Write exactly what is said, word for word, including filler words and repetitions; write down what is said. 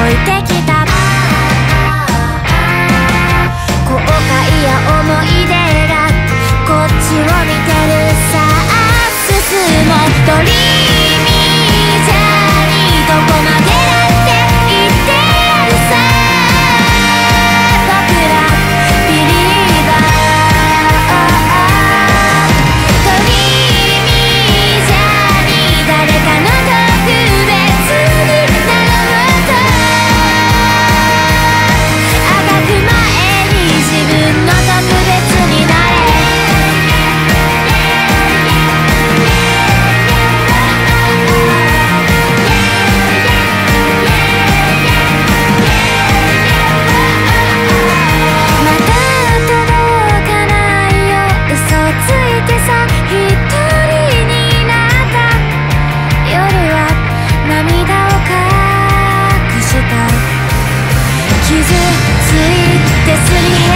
いてきた後悔や思い出がこっちを見てるさあ進もうドリーミージャーニーどこまでだって言ってやるさ僕らビリーバードリーミージャーニー誰かの特別になろうとあがく前に自分の特別になれまた届かないよ嘘ついてさ一人になった夜は涙を隠した傷ついてすり減